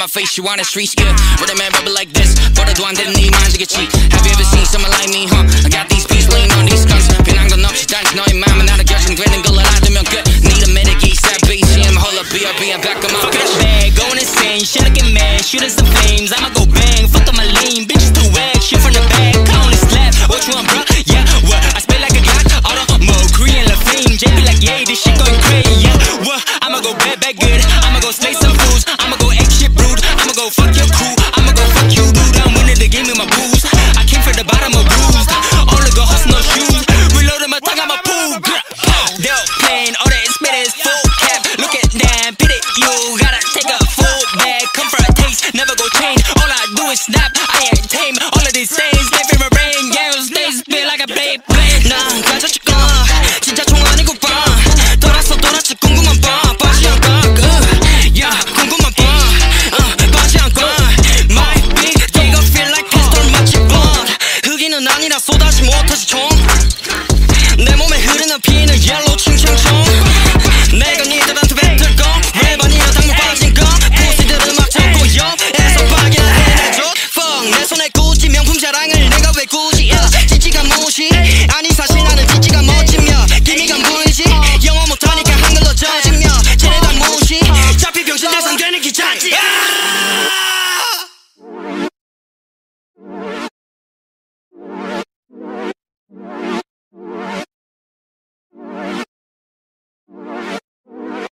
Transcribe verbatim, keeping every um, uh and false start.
my face, you on the streets, yeah. With a man rubber like this, 버려도 안 되는 네 만지겠지. Have you ever seen someone like me, huh? I got these beats laying on these guns. 변한 건 없이 단지 너의 마음은 나를 결정되는 걸 알아두면 끝. Need a minute, get that bass, yeah. Hold up, B R B, I'm back on my fuck that bag, going insane, shit I get mad, shoot as the flames, I'ma go bang, fuck up my lane, bitches too wag, shit from the back, I only slap, what you want, bruh? Yeah, what? I spit like a Glock, auto mode, Korean La Flame, J B like, yeah, this shit going crazy, yeah, what? I'ma go bad, bad good, I'ma go slay some fools, I'ma go act shit rude, I'ma go fuck your crew, I'ma go fuck you, dude, I'm winning the game with my booze, I came from the bottom of bruised, only go hustle no shoes, reloading my tongue, I'm a pool, they're playing, all that spit is full cap, look at that, beat it, you gotta take a full bag, come for a taste, never go change, all I do is snap, I ain't tame, all of these things, my favorite rain, girls, they spit like a blade, blade, 난 가졌지건, 진짜 총 아니고 봐, 돌았어 돌았지 궁금한 봐, 빠지 않고, 야, 궁금한 봐, uh, 빠지 않고, my beat, they gon' feel like pistol 맞지 번, 흑인은 아니라 쏟아지 못하지 총,